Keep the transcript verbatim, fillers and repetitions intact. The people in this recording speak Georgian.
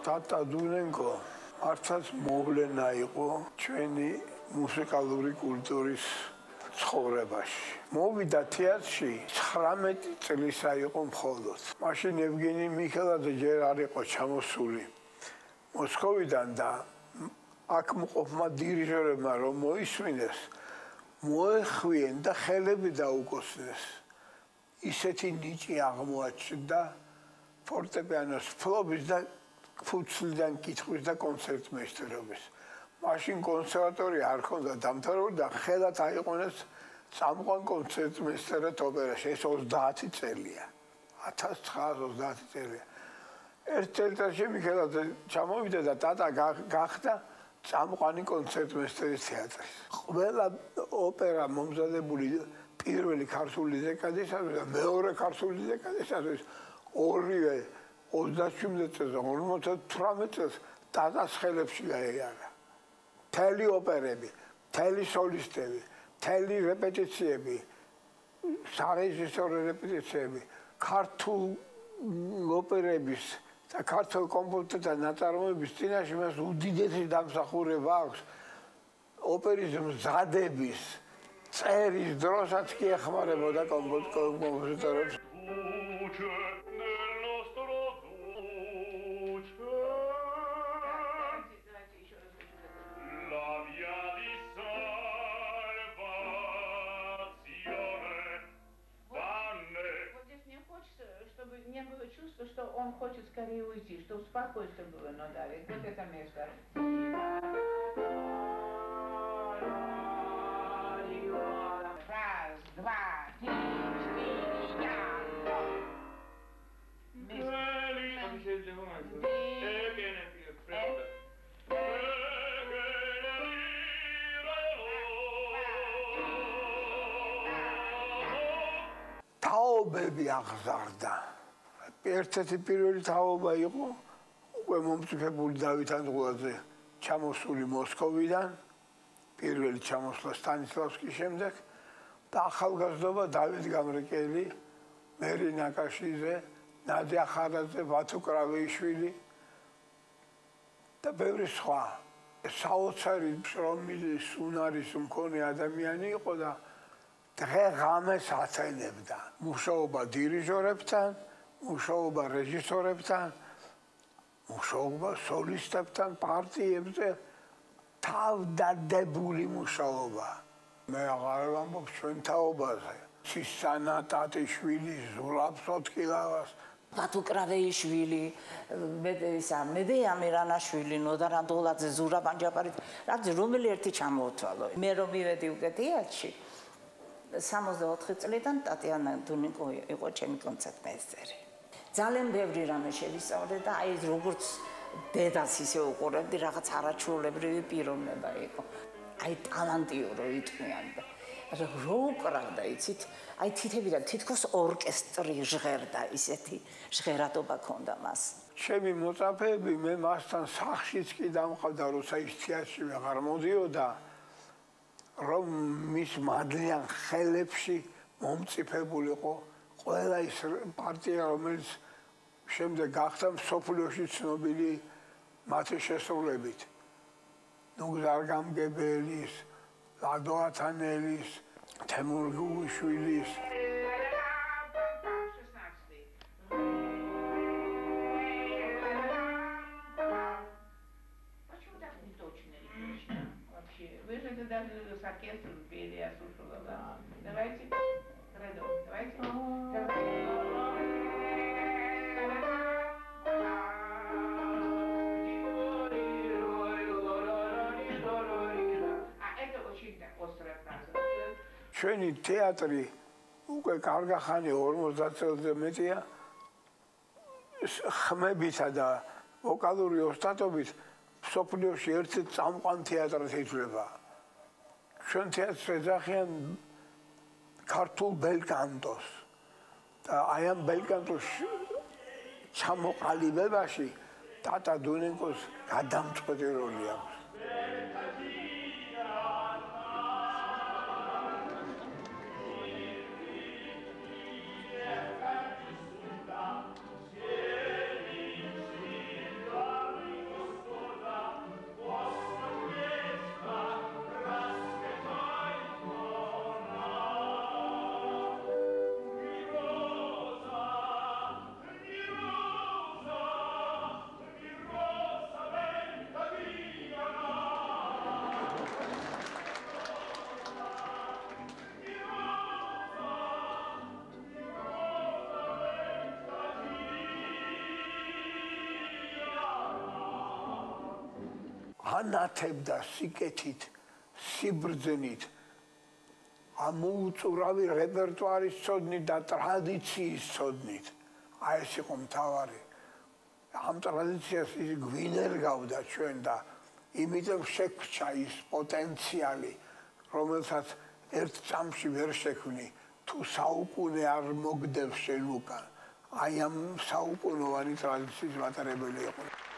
Tata Dunenko მართლაც მოვლენა იყო ჩვენი მუსიკალური კულტურის ცხოვრებაში. მოვიდა თეატრში ცხრამეტი წლისა იყო მხოლოდ. მაშინ ევგენი მიხელაძე ჯერ არ იყო ჩამოსული მოსკოვიდან და აქ მყოფმა დირიჟორებმა რომ მოისმინეს, მოეხვიენ და ხელები დაუკოსნეს. ისეთი ნიჭი აღმოაჩნდა ფორტეპიანოს ფლობის და ფუცლიდან კითხვის და კონცერტმეისტერობის. მაშინ კონსერვატორია არ ჰქონდა დამთავრებული და ხელად აიყვანეს წამყვან კონცერტმეისტერად ოპერაში. ეს ოცდაათი წელია. ათას ცხრაას ოცდაათი წელია. ერთ წელიწადში მიხელაძე ჩამოვიდა და ტატა გახდა წამყვანი კონცერტმეისტერის თეატრის. ყველა ოპერა მომზადებული პირველი ქართული დეკადისათვის და მეორე ქართული დეკადისათვის ორივე ოცდაშვიდმეტ წელს და ორმოცდათვრამეტ წელს ტატას ხელებში გაიარა. მთელი ოპერები, მთელი სოლისტები, მთელი რეპეტიციები, სარეჟისორო რეპეტიციები, ქართულ ოპერების და ქართულ კომპოზიტორთა ნაწარმოების წინაშე მას უდიდესი დამსახურება აქვს. ოპერის მზადების, წერის დროსაც კი ეხმარებოდა კომპოზიტორებს. Не было чувства, что он хочет скорее уйти, что спокойствие было на Дарье. Вот это место. Раз, два, три, четыре, თაობები აღზარდა. ერთ-ერთი პირველი თაობა იყო უკვე მომწიფებული დავით ანტღულაძე ჩამოსული მოსკოვიდან, პირველი ჩამოსვლა სტანისლავსკის შემდეგ და ახალგაზრდობა დავით გამრეკელი, მერი ნაკაშიძე, ნადია ხარაძე, ვათო კრავეიშვილი და ბევრი სხვა. საოცარი შრომილის უნარის მქონე ადამიანი იყო და დღე-ღამეს აცენებდა მუშაობა დირიჟორებთან, მუშაობა რეჟისორებთან, მუშაობა სოლისტებთან, პარტიებზე, თავდადებული მუშაობა. მე აღარ ვამბობ ჩვენ თაობაზე. სისანა ტატიშვილი, ზურაბ სოტკილავას, ვათო კრავეიშვილი, მედეა მირანაშვილი, ნოდარ ანტღულაძე, ზურაბ ანჯაპარით, რაც რომელი ერთი ჩამოთვალო. მე რომ მივედი უკვე თეატრში, სამოცდაოთხი წლიდან ტატიანა დუნიკო იყო ჩემი კონცერტმეისტერი. ძალიან ბევრი რამე შევისწავლე და აი როგორც დედას ისე უყურებდი, რაღაც არაჩვეულებრივი პიროვნება იყო. აი ტალანტიურო იტყვიან და რო უკრავდა, იცით, აი თითებიდან თითქოს ორკესტრი ჟღერდა, ისეთი ჟღერადობა ჰქონდა მას. ჩემი მოწაფეები მე მასთან სახლშიც კი დამყავდა, როცა ის თეატრში ვეღარ მოდიოდა, რომ მის მადლიან ხელებში მომწიფებულიყო ყველა ის პარტია, რომელიც შემდეგ გახდა მსოფლიოში ცნობილი მათი შესრულებით. ნუგზარ გამგებელის, ლადო ათანელის, თემურ გუგუშვილის. Вы же даже с оркестром пели, я слушала, да? Давайте, Редо, давайте. А это очень острая фраза. ჩვენი თეატრი უკვე კარგა ხანი ორმოცდაათ წელზე მეტია ხმებითა და ვოკალური ოსტატობით მსოფლიოში ერთ-ერთ წამყვან თეატრად ითვლება. ჩვენ თეატრს ეძახიან ქართულ ბელკანტოს და აი ამ ბელკანტოს ჩამოყალიბებაში ტატა დუნენკოს გადამწყვეტი როლი აქვს. ანათებდა სიკეთით, სიბრძნით, ამოუწურავი რეპერტუარის ცოდნით და ტრადიციის ცოდნით. აი ეს იყო მთავარი. ამ ტრადიციას ის გვინერგავდა ჩვენ და იმიტომ შეგვჭა ის პოტენციალი, რომელსაც ერთ წამში ვერ შექმნი, თუ საუკუნე არ მოგდევს შენ უკან. აი ამ საუკუნოვანი ტრადიციის მატარებელი იყო.